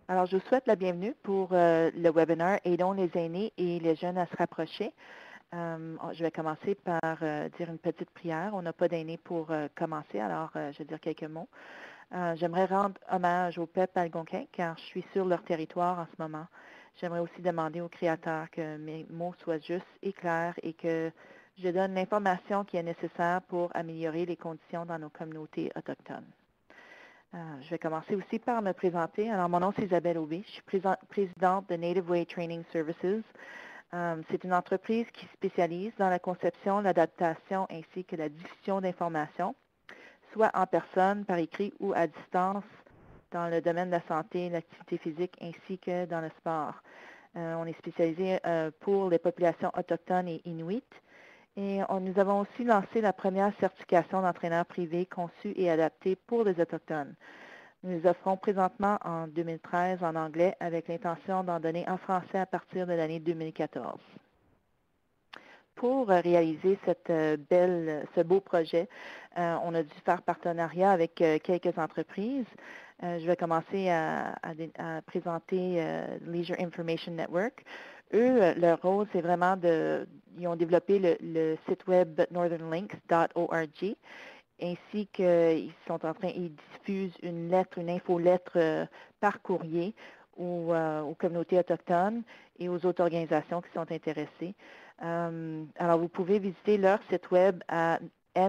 Alors, je vous souhaite la bienvenue pour le webinaire Aidons les aînés et les jeunes à se rapprocher. Je vais commencer par dire une petite prière. On n'a pas d'aînés pour commencer, alors je vais dire quelques mots. J'aimerais rendre hommage au peuple algonquin car je suis sur leur territoire en ce moment. J'aimerais aussi demander au Créateur que mes mots soient justes et clairs et que je donne l'information qui est nécessaire pour améliorer les conditions dans nos communautés autochtones. Je vais commencer aussi par me présenter. Alors, mon nom, c'est Isabelle Aubé. Je suis présidente de Native Way Training Services. C'est une entreprise qui se spécialise dans la conception, l'adaptation ainsi que la diffusion d'informations, soit en personne, par écrit ou à distance, dans le domaine de la santé, l'activité physique ainsi que dans le sport. On est spécialisé pour les populations autochtones et inuites. Et nous avons aussi lancé la première certification d'entraîneur privé conçue et adaptée pour les Autochtones. Nous les offrons présentement en 2013 en anglais avec l'intention d'en donner en français à partir de l'année 2014. Pour réaliser ce beau projet, on a dû faire partenariat avec quelques entreprises. Je vais commencer à présenter Leisure Information Network. Eux, leur rôle, c'est vraiment ils ont développé le site web northernlinks.org, ainsi qu'ils sont en train, ils diffusent une infolettre par courrier aux communautés autochtones et aux autres organisations qui sont intéressées. Alors, vous pouvez visiter leur site web à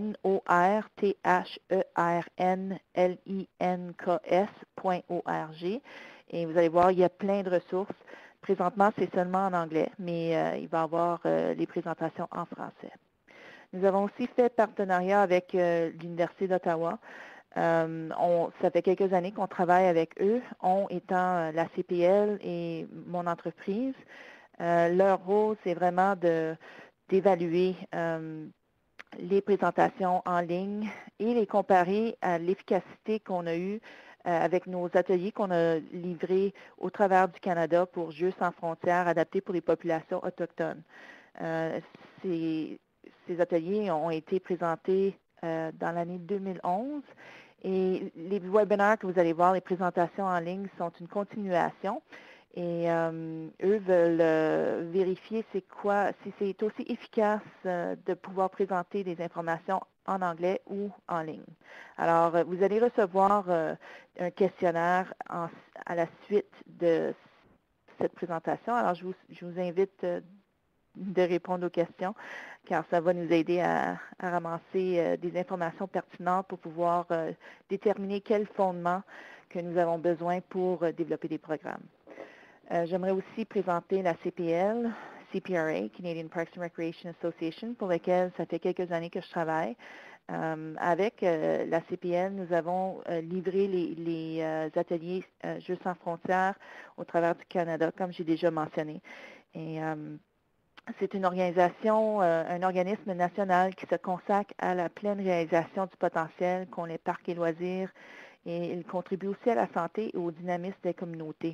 northernlinks.org et vous allez voir, il y a plein de ressources. Présentement, c'est seulement en anglais, mais il va y avoir les présentations en français. Nous avons aussi fait partenariat avec l'Université d'Ottawa. Ça fait quelques années qu'on travaille avec eux, on étant la CPL et mon entreprise. Leur rôle, c'est vraiment d'évaluer les présentations en ligne et les comparer à l'efficacité qu'on a eue avec nos ateliers qu'on a livrés au travers du Canada pour Jeux sans frontières adaptés pour les populations autochtones. Ces ateliers ont été présentés dans l'année 2011 et les webinaires que vous allez voir, les présentations en ligne sont une continuation. Et eux veulent vérifier si c'est aussi efficace de pouvoir présenter des informations en anglais ou en ligne. Alors, vous allez recevoir un questionnaire à la suite de cette présentation. Alors, je vous invite de répondre aux questions, car ça va nous aider à ramasser des informations pertinentes pour pouvoir déterminer quel fondement que nous avons besoin pour développer des programmes. J'aimerais aussi présenter la CPL, CPRA, Canadian Parks and Recreation Association, pour laquelle ça fait quelques années que je travaille. Avec la CPL, nous avons livré les ateliers Jeux sans frontières au travers du Canada, comme j'ai déjà mentionné. Et c'est une organisation, un organisme national qui se consacre à la pleine réalisation du potentiel qu'ont les parcs et loisirs, et il contribue aussi à la santé et au dynamisme des communautés.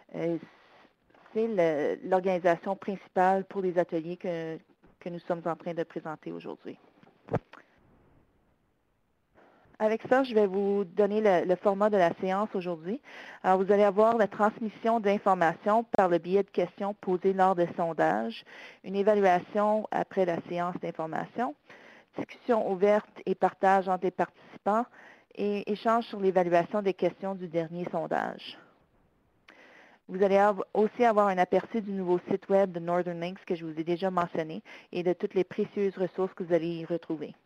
C'est l'organisation principale pour les ateliers que nous sommes en train de présenter aujourd'hui. Avec ça, je vais vous donner le format de la séance aujourd'hui. Alors, vous allez avoir la transmission d'informations par le biais de questions posées lors des sondages, une évaluation après la séance d'information, discussion ouverte et partage entre les participants et échange sur l'évaluation des questions du dernier sondage. Vous allez aussi avoir un aperçu du nouveau site web de Northern Links que je vous ai déjà mentionné et de toutes les précieuses ressources que vous allez y retrouver.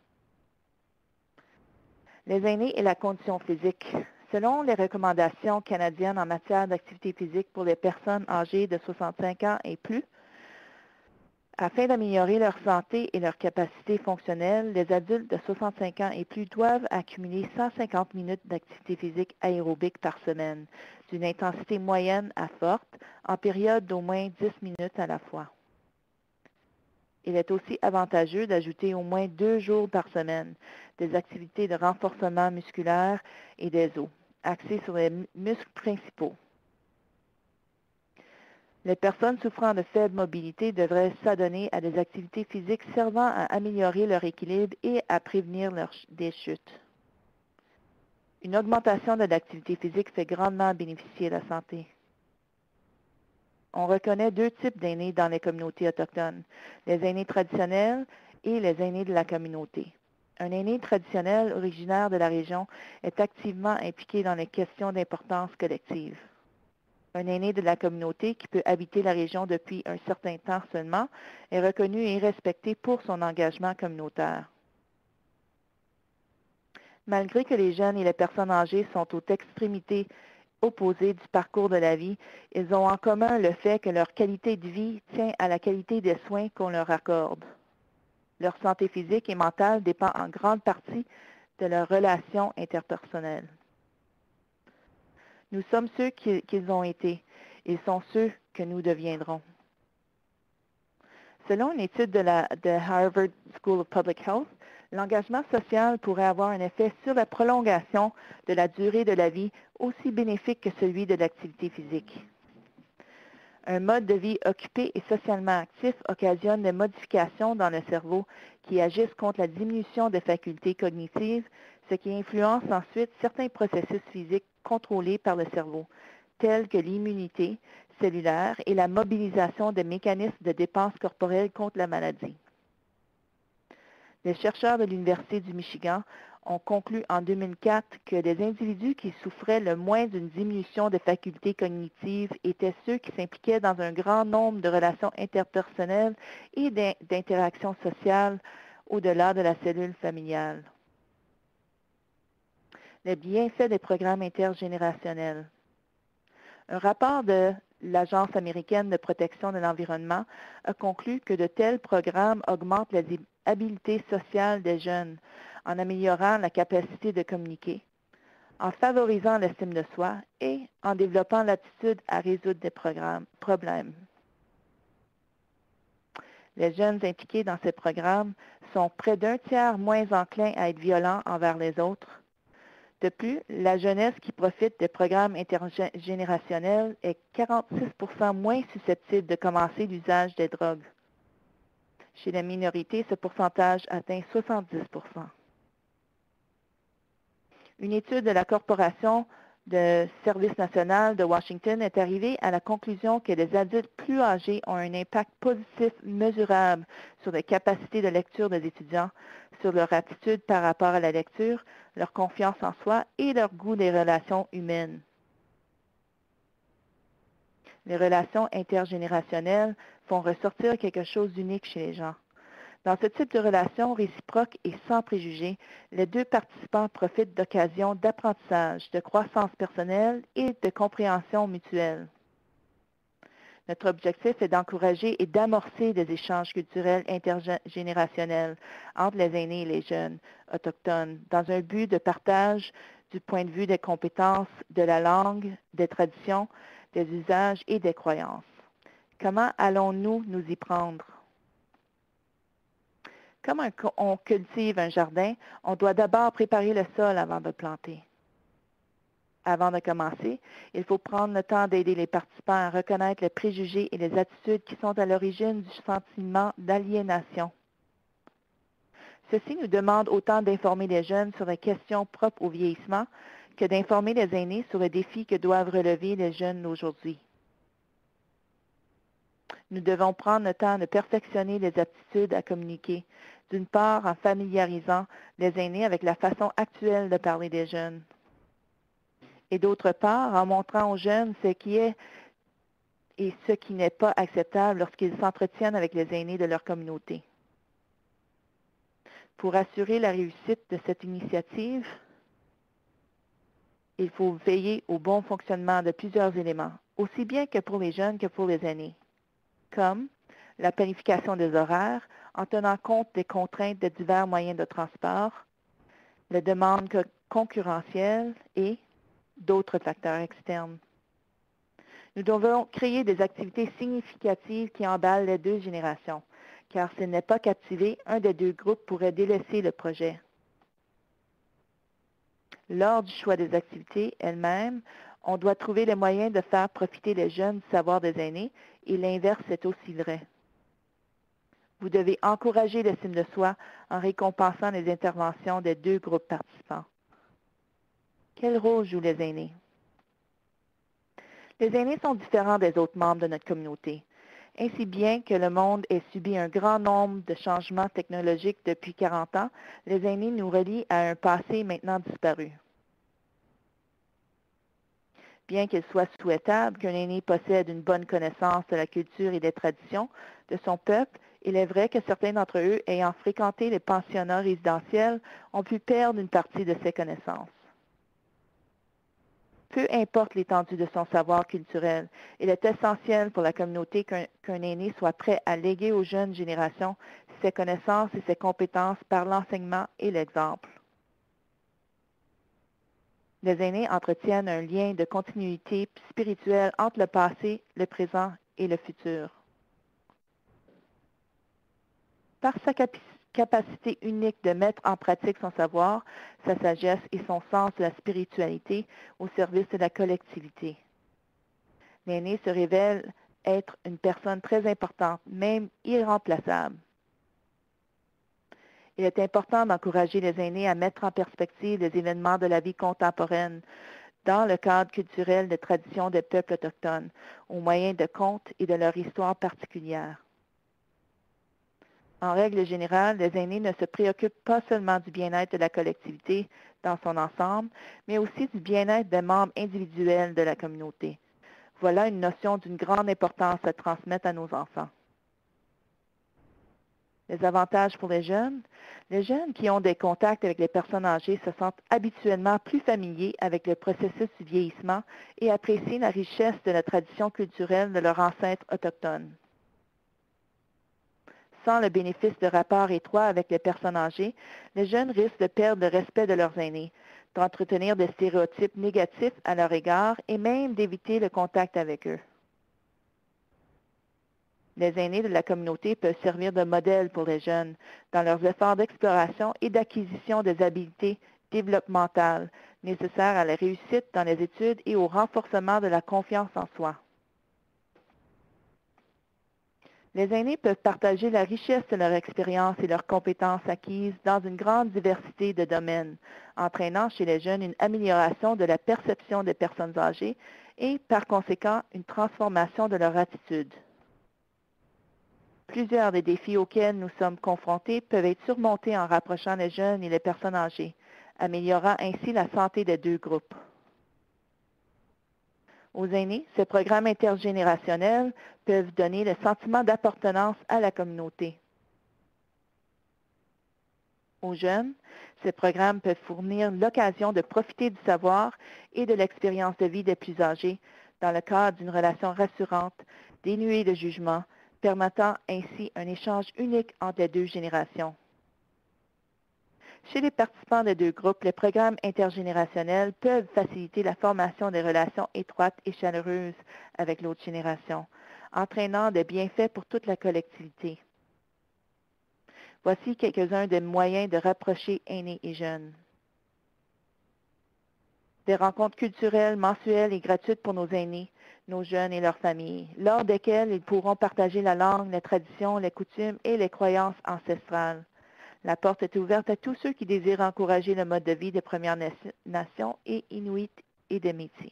Les aînés et la condition physique. Selon les recommandations canadiennes en matière d'activité physique pour les personnes âgées de 65 ans et plus, afin d'améliorer leur santé et leur capacité fonctionnelle, les adultes de 65 ans et plus doivent accumuler 150 minutes d'activité physique aérobique par semaine, d'une intensité moyenne à forte, en période d'au moins 10 minutes à la fois. Il est aussi avantageux d'ajouter au moins 2 jours par semaine des activités de renforcement musculaire et des os, axées sur les muscles principaux. Les personnes souffrant de faible mobilité devraient s'adonner à des activités physiques servant à améliorer leur équilibre et à prévenir des chutes. Une augmentation de l'activité physique fait grandement bénéficier la santé. On reconnaît deux types d'aînés dans les communautés autochtones, les aînés traditionnels et les aînés de la communauté. Un aîné traditionnel originaire de la région est activement impliqué dans les questions d'importance collective. Un aîné de la communauté qui peut habiter la région depuis un certain temps seulement est reconnu et respecté pour son engagement communautaire. Malgré que les jeunes et les personnes âgées sont aux extrémités opposées du parcours de la vie, ils ont en commun le fait que leur qualité de vie tient à la qualité des soins qu'on leur accorde. Leur santé physique et mentale dépend en grande partie de leurs relations interpersonnelles. Nous sommes ceux qu'ils ont été. Ils sont ceux que nous deviendrons. Selon une étude de Harvard School of Public Health, l'engagement social pourrait avoir un effet sur la prolongation de la durée de la vie aussi bénéfique que celui de l'activité physique. Un mode de vie occupé et socialement actif occasionne des modifications dans le cerveau qui agissent contre la diminution des facultés cognitives, ce qui influence ensuite certains processus physiques contrôlés par le cerveau, tels que l'immunité cellulaire et la mobilisation des mécanismes de défense corporelle contre la maladie. Les chercheurs de l'Université du Michigan ont conclu en 2004 que les individus qui souffraient le moins d'une diminution des facultés cognitives étaient ceux qui s'impliquaient dans un grand nombre de relations interpersonnelles et d'interactions sociales au-delà de la cellule familiale. Les bienfaits des programmes intergénérationnels. Un rapport de l'Agence américaine de protection de l'environnement a conclu que de tels programmes augmentent les habiletés sociales des jeunes en améliorant la capacité de communiquer, en favorisant l'estime de soi et en développant l'attitude à résoudre des problèmes. Les jeunes impliqués dans ces programmes sont près d'un tiers moins enclins à être violents envers les autres. De plus, la jeunesse qui profite des programmes intergénérationnels est 46% moins susceptible de commencer l'usage des drogues. Chez les minorités, ce pourcentage atteint 70%. Une étude de la Corporation de service national de Washington est arrivée à la conclusion que les adultes plus âgés ont un impact positif mesurable sur les capacités de lecture des étudiants, sur leur attitude par rapport à la lecture, leur confiance en soi et leur goût des relations humaines. Les relations intergénérationnelles font ressortir quelque chose d'unique chez les gens. Dans ce type de relation réciproque et sans préjugés, les deux participants profitent d'occasions d'apprentissage, de croissance personnelle et de compréhension mutuelle. Notre objectif est d'encourager et d'amorcer des échanges culturels intergénérationnels entre les aînés et les jeunes autochtones dans un but de partage du point de vue des compétences, de la langue, des traditions, des usages et des croyances. Comment allons-nous nous y prendre? Comme on cultive un jardin, on doit d'abord préparer le sol avant de planter. Avant de commencer, il faut prendre le temps d'aider les participants à reconnaître les préjugés et les attitudes qui sont à l'origine du sentiment d'aliénation. Ceci nous demande autant d'informer les jeunes sur les questions propres au vieillissement que d'informer les aînés sur les défis que doivent relever les jeunes d'aujourd'hui. Nous devons prendre le temps de perfectionner les aptitudes à communiquer, d'une part en familiarisant les aînés avec la façon actuelle de parler des jeunes, et d'autre part en montrant aux jeunes ce qui est et ce qui n'est pas acceptable lorsqu'ils s'entretiennent avec les aînés de leur communauté. Pour assurer la réussite de cette initiative, il faut veiller au bon fonctionnement de plusieurs éléments, aussi bien que pour les jeunes que pour les aînés, comme la planification des horaires en tenant compte des contraintes de divers moyens de transport, les demandes concurrentielles et d'autres facteurs externes. Nous devons créer des activités significatives qui emballent les deux générations, car s'il n'est pas captivé, un des deux groupes pourrait délaisser le projet. Lors du choix des activités elles-mêmes, on doit trouver les moyens de faire profiter les jeunes du savoir des aînés, et l'inverse est aussi vrai. Vous devez encourager l'estime de soi en récompensant les interventions des deux groupes participants. Quel rôle jouent les aînés? Les aînés sont différents des autres membres de notre communauté. Ainsi bien que le monde ait subi un grand nombre de changements technologiques depuis 40 ans, les aînés nous relient à un passé maintenant disparu. Bien qu'il soit souhaitable qu'un aîné possède une bonne connaissance de la culture et des traditions de son peuple, il est vrai que certains d'entre eux, ayant fréquenté les pensionnats résidentiels, ont pu perdre une partie de ces connaissances. Peu importe l'étendue de son savoir culturel, il est essentiel pour la communauté qu'un aîné soit prêt à léguer aux jeunes générations ses connaissances et ses compétences par l'enseignement et l'exemple. Les aînés entretiennent un lien de continuité spirituelle entre le passé, le présent et le futur. Par sa capacité unique de mettre en pratique son savoir, sa sagesse et son sens de la spiritualité au service de la collectivité. L'aîné se révèle être une personne très importante, même irremplaçable. Il est important d'encourager les aînés à mettre en perspective les événements de la vie contemporaine dans le cadre culturel des traditions des peuples autochtones, au moyen de contes et de leur histoire particulière. En règle générale, les aînés ne se préoccupent pas seulement du bien-être de la collectivité dans son ensemble, mais aussi du bien-être des membres individuels de la communauté. Voilà une notion d'une grande importance à transmettre à nos enfants. Les avantages pour les jeunes qui ont des contacts avec les personnes âgées se sentent habituellement plus familiers avec le processus du vieillissement et apprécient la richesse de la tradition culturelle de leurs ancêtres autochtones. Sans le bénéfice de rapports étroits avec les personnes âgées, les jeunes risquent de perdre le respect de leurs aînés, d'entretenir des stéréotypes négatifs à leur égard et même d'éviter le contact avec eux. Les aînés de la communauté peuvent servir de modèle pour les jeunes dans leurs efforts d'exploration et d'acquisition des habiletés développementales nécessaires à la réussite dans les études et au renforcement de la confiance en soi. Les aînés peuvent partager la richesse de leur expérience et leurs compétences acquises dans une grande diversité de domaines, entraînant chez les jeunes une amélioration de la perception des personnes âgées et, par conséquent, une transformation de leur attitude. Plusieurs des défis auxquels nous sommes confrontés peuvent être surmontés en rapprochant les jeunes et les personnes âgées, améliorant ainsi la santé des deux groupes. Aux aînés, ces programmes intergénérationnels peuvent donner le sentiment d'appartenance à la communauté. Aux jeunes, ces programmes peuvent fournir l'occasion de profiter du savoir et de l'expérience de vie des plus âgés dans le cadre d'une relation rassurante, dénuée de jugement, permettant ainsi un échange unique entre les deux générations. Chez les participants des deux groupes, les programmes intergénérationnels peuvent faciliter la formation des relations étroites et chaleureuses avec l'autre génération, entraînant des bienfaits pour toute la collectivité. Voici quelques-uns des moyens de rapprocher aînés et jeunes. Des rencontres culturelles mensuelles et gratuites pour nos aînés, nos jeunes et leurs familles, lors desquelles ils pourront partager la langue, les traditions, les coutumes et les croyances ancestrales. La porte est ouverte à tous ceux qui désirent encourager le mode de vie des Premières Nations et Inuits et des Métis.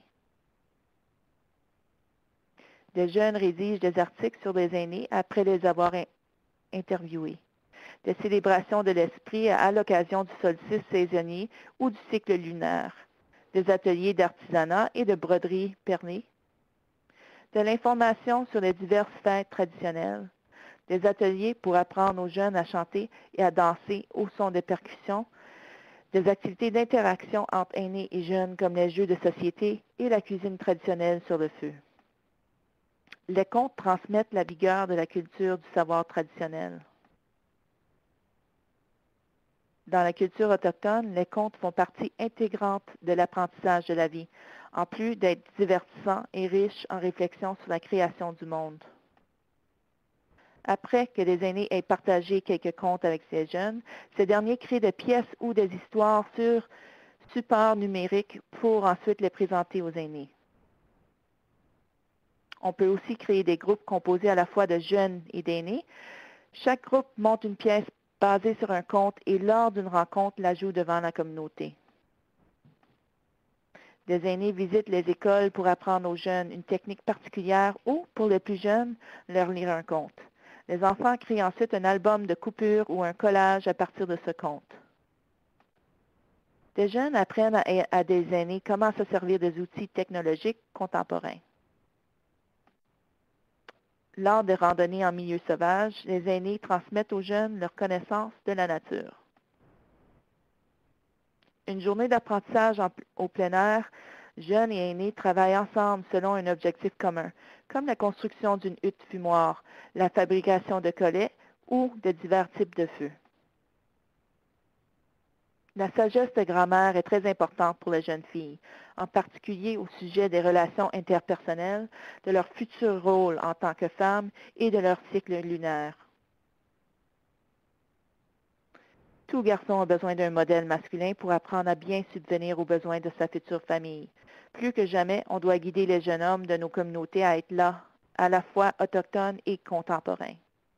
Des jeunes rédigent des articles sur les aînés après les avoir interviewés. Des célébrations de l'esprit à l'occasion du solstice saisonnier ou du cycle lunaire. Des ateliers d'artisanat et de broderie perlée. De l'information sur les diverses fêtes traditionnelles. Des ateliers pour apprendre aux jeunes à chanter et à danser au son des percussions, des activités d'interaction entre aînés et jeunes comme les jeux de société et la cuisine traditionnelle sur le feu. Les contes transmettent la vigueur de la culture du savoir traditionnel. Dans la culture autochtone, les contes font partie intégrante de l'apprentissage de la vie, en plus d'être divertissants et riches en réflexions sur la création du monde. Après que les aînés aient partagé quelques contes avec ces jeunes, ces derniers créent des pièces ou des histoires sur support numérique pour ensuite les présenter aux aînés. On peut aussi créer des groupes composés à la fois de jeunes et d'aînés. Chaque groupe monte une pièce basée sur un conte et lors d'une rencontre, la joue devant la communauté. Des aînés visitent les écoles pour apprendre aux jeunes une technique particulière ou, pour les plus jeunes, leur lire un conte. Les enfants créent ensuite un album de coupures ou un collage à partir de ce conte. Des jeunes apprennent à des aînés comment se servir des outils technologiques contemporains. Lors des randonnées en milieu sauvage, les aînés transmettent aux jeunes leur connaissance de la nature. Une journée d'apprentissage au plein air, jeunes et aînés travaillent ensemble selon un objectif commun, comme la construction d'une hutte fumoir, la fabrication de collets ou de divers types de feux. La sagesse de grand-mère est très importante pour les jeunes filles, en particulier au sujet des relations interpersonnelles, de leur futur rôle en tant que femmes et de leur cycle lunaire. Tout garçon a besoin d'un modèle masculin pour apprendre à bien subvenir aux besoins de sa future famille. Plus que jamais, on doit guider les jeunes hommes de nos communautés à être là, à la fois autochtones et contemporains.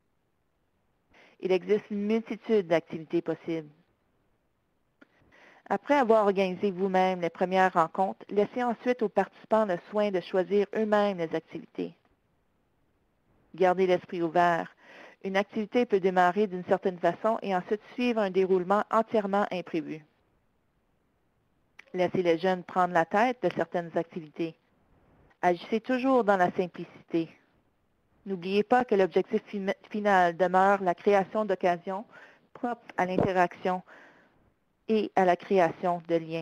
Il existe une multitude d'activités possibles. Après avoir organisé vous-même les premières rencontres, laissez ensuite aux participants le soin de choisir eux-mêmes les activités. Gardez l'esprit ouvert. Une activité peut démarrer d'une certaine façon et ensuite suivre un déroulement entièrement imprévu. Laissez les jeunes prendre la tête de certaines activités. Agissez toujours dans la simplicité. N'oubliez pas que l'objectif final demeure la création d'occasions propres à l'interaction et à la création de liens.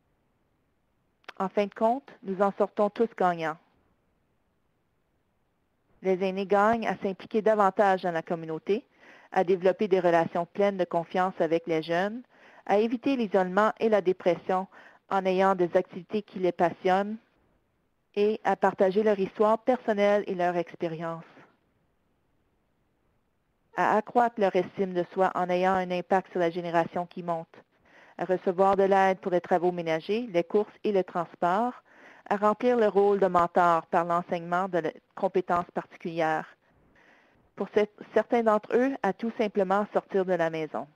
En fin de compte, nous en sortons tous gagnants. Les aînés gagnent à s'impliquer davantage dans la communauté, à développer des relations pleines de confiance avec les jeunes, à éviter l'isolement et la dépression en ayant des activités qui les passionnent et à partager leur histoire personnelle et leur expérience, à accroître leur estime de soi en ayant un impact sur la génération qui monte, à recevoir de l'aide pour les travaux ménagers, les courses et le transport, à remplir le rôle de mentor par l'enseignement de compétences particulières. Pour certains d'entre eux, à tout simplement sortir de la maison.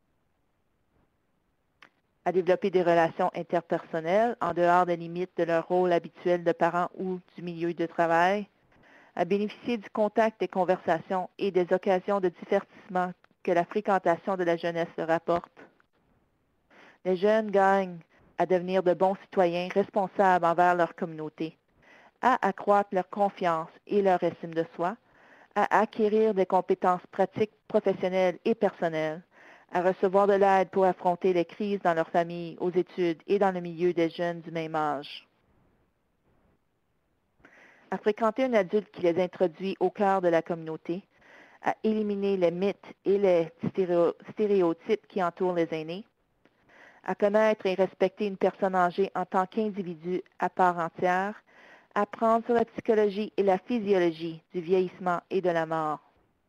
À développer des relations interpersonnelles en dehors des limites de leur rôle habituel de parents ou du milieu de travail, à bénéficier du contact des conversations et des occasions de divertissement que la fréquentation de la jeunesse leur apporte. Les jeunes gagnent à devenir de bons citoyens responsables envers leur communauté, à accroître leur confiance et leur estime de soi, à acquérir des compétences pratiques, professionnelles et personnelles, à recevoir de l'aide pour affronter les crises dans leur famille, aux études et dans le milieu des jeunes du même âge. À fréquenter un adulte qui les introduit au cœur de la communauté, à éliminer les mythes et les stéréotypes qui entourent les aînés, à connaître et respecter une personne âgée en tant qu'individu à part entière, apprendre sur la psychologie et la physiologie du vieillissement et de la mort.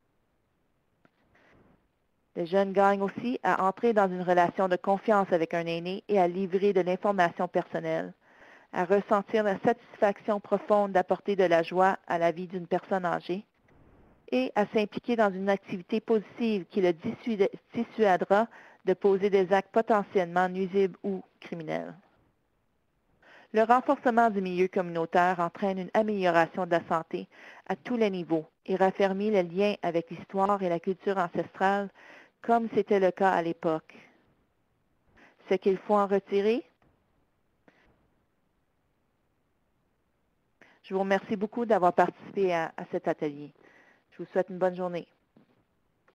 Les jeunes gagnent aussi à entrer dans une relation de confiance avec un aîné et à livrer de l'information personnelle, à ressentir la satisfaction profonde d'apporter de la joie à la vie d'une personne âgée et à s'impliquer dans une activité positive qui le dissuadera de poser des actes potentiellement nuisibles ou criminels. Le renforcement du milieu communautaire entraîne une amélioration de la santé à tous les niveaux et raffermit les liens avec l'histoire et la culture ancestrale comme c'était le cas à l'époque. Ce qu'il faut en retirer? Je vous remercie beaucoup d'avoir participé à cet atelier. Je vous souhaite une bonne journée.